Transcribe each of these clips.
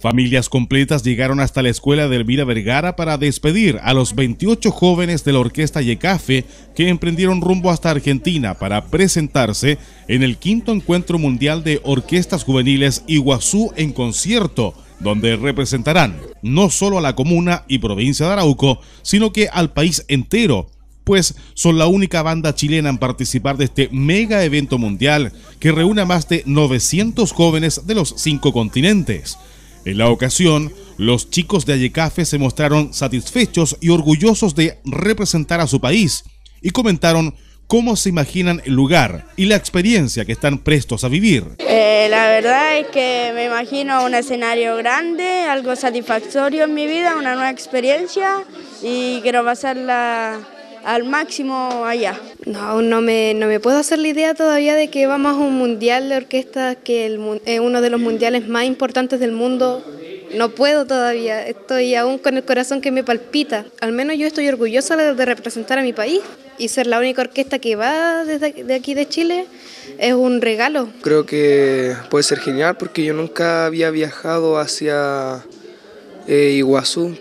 Familias completas llegaron hasta la escuela de Elvira Vergara para despedir a los 28 jóvenes de la orquesta Yecafe que emprendieron rumbo hasta Argentina para presentarse en el 5º Encuentro Mundial de Orquestas Juveniles Iguazú en concierto, donde representarán no solo a la comuna y provincia de Arauco, sino que al país entero, pues son la única banda chilena en participar de este mega evento mundial que reúne a más de 900 jóvenes de los 5 continentes. En la ocasión, los chicos de Yecafe se mostraron satisfechos y orgullosos de representar a su país y comentaron cómo se imaginan el lugar y la experiencia que están prestos a vivir. La verdad es que me imagino un escenario grande, algo satisfactorio en mi vida, una nueva experiencia y quiero pasarla al máximo allá. No, no me puedo hacer la idea todavía de que vamos a un mundial de orquesta, que es uno de los mundiales más importantes del mundo. No puedo todavía, estoy aún con el corazón que me palpita. Al menos yo estoy orgullosa de representar a mi país y ser la única orquesta que va de aquí de Chile es un regalo. Creo que puede ser genial porque yo nunca había viajado hacia Iguazú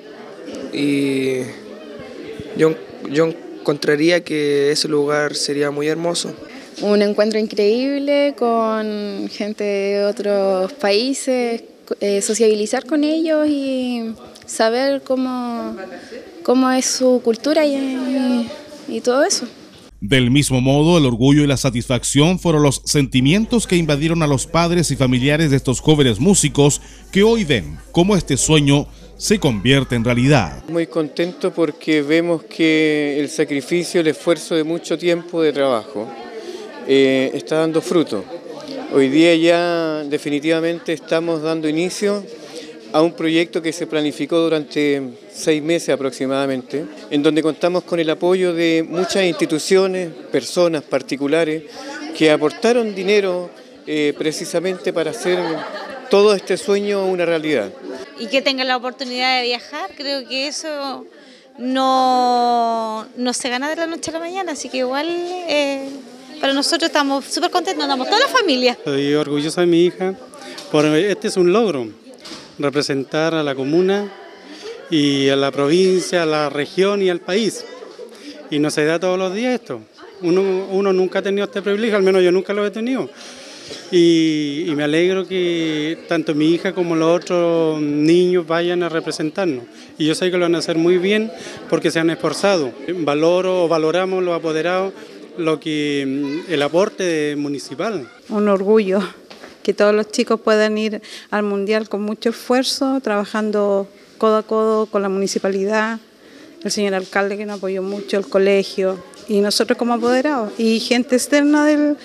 y yo encontraría que ese lugar sería muy hermoso. Un encuentro increíble con gente de otros países, sociabilizar con ellos y saber cómo es su cultura y todo eso. Del mismo modo, el orgullo y la satisfacción fueron los sentimientos que invadieron a los padres y familiares de estos jóvenes músicos que hoy ven cómo este sueño se convierte en realidad. Muy contento porque vemos que el sacrificio, el esfuerzo de mucho tiempo de trabajo está dando fruto. Hoy día ya definitivamente estamos dando inicio a un proyecto que se planificó durante 6 meses aproximadamente, en donde contamos con el apoyo de muchas instituciones, personas particulares que aportaron dinero precisamente para hacer todo este sueño una realidad. Y que tengan la oportunidad de viajar, creo que eso no se gana de la noche a la mañana, así que igual para nosotros estamos súper contentos, andamos toda la familia. Estoy orgullosa de mi hija, porque este es un logro, representar a la comuna y a la provincia, a la región y al país. Y no se da todos los días esto, uno nunca ha tenido este privilegio, al menos yo nunca lo he tenido. Y me alegro que tanto mi hija como los otros niños vayan a representarnos. Y yo sé que lo van a hacer muy bien porque se han esforzado. Valoramos los apoderados, el aporte municipal. Un orgullo que todos los chicos puedan ir al mundial con mucho esfuerzo, trabajando codo a codo con la municipalidad, el señor alcalde que nos apoyó mucho, el colegio y nosotros como apoderados y gente externa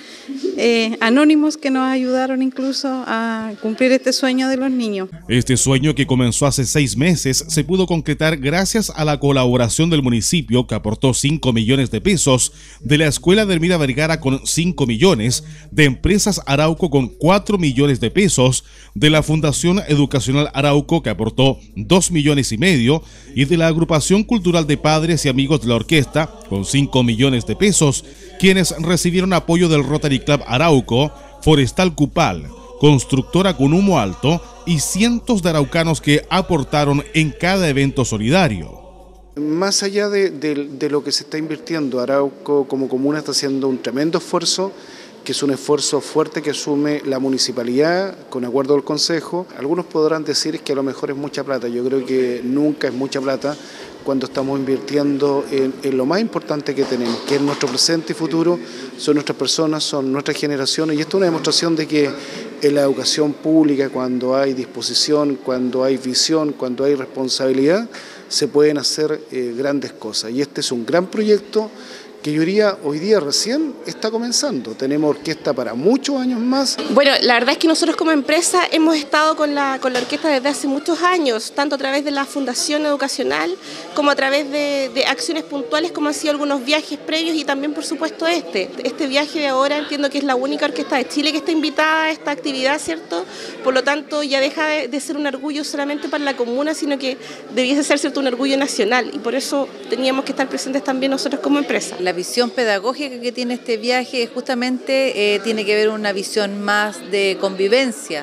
anónimos que nos ayudaron incluso a cumplir este sueño de los niños. Este sueño, que comenzó hace 6 meses, se pudo concretar gracias a la colaboración del municipio, que aportó 5 millones de pesos, de la escuela de Elvira Vergara con 5 millones, de Empresas Arauco con 4 millones de pesos, de la Fundación Educacional Arauco, que aportó 2,5 millones, y de la Agrupación Cultural de Padres y Amigos de la Orquesta con 5 millones de pesos, quienes recibieron apoyo del Rotary Club Arauco, Forestal Cupal, Constructora con Humo Alto y cientos de araucanos que aportaron en cada evento solidario. Más allá de lo que se está invirtiendo, Arauco como comuna está haciendo un tremendo esfuerzo, que es un esfuerzo fuerte que asume la municipalidad con acuerdo del consejo. Algunos podrán decir que a lo mejor es mucha plata, yo creo que nunca es mucha plata cuando estamos invirtiendo en lo más importante que tenemos, que es nuestro presente y futuro, son nuestras personas, son nuestras generaciones, y esto es una demostración de que en la educación pública, cuando hay disposición, cuando hay visión, cuando hay responsabilidad, se pueden hacer grandes cosas, y este es un gran proyecto que yo diría hoy día recién está comenzando. Tenemos orquesta para muchos años más. Bueno, la verdad es que nosotros como empresa hemos estado con la orquesta desde hace muchos años, tanto a través de la Fundación Educacional como a través de acciones puntuales como han sido algunos viajes previos y también por supuesto este viaje de ahora. Entiendo que es la única orquesta de Chile que está invitada a esta actividad, ¿cierto? Por lo tanto ya deja de ser un orgullo solamente para la comuna, sino que debiese ser, ¿cierto?, un orgullo nacional, y por eso teníamos que estar presentes también nosotros como empresa. La visión pedagógica que tiene este viaje justamente tiene que ver una visión más de convivencia,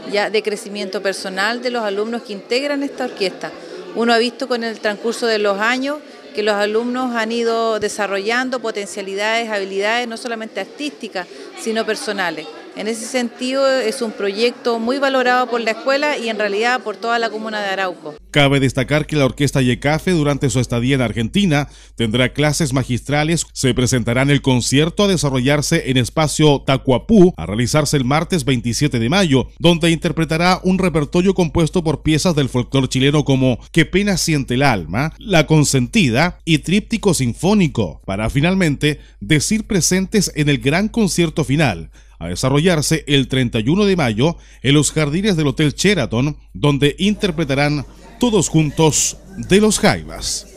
ya de crecimiento personal de los alumnos que integran esta orquesta. Uno ha visto con el transcurso de los años que los alumnos han ido desarrollando potencialidades, habilidades no solamente artísticas, sino personales. En ese sentido es un proyecto muy valorado por la escuela y en realidad por toda la comuna de Arauco. Cabe destacar que la Orquesta YECAFE durante su estadía en Argentina tendrá clases magistrales, se presentará en el concierto a desarrollarse en espacio Tacuapú, a realizarse el martes 27 de mayo, donde interpretará un repertorio compuesto por piezas del folclore chileno como Qué pena siente el alma, La consentida y Tríptico sinfónico, para finalmente decir presentes en el gran concierto final, a desarrollarse el 31 de mayo en los jardines del Hotel Sheraton, donde interpretarán Todos juntos de los Jaivas.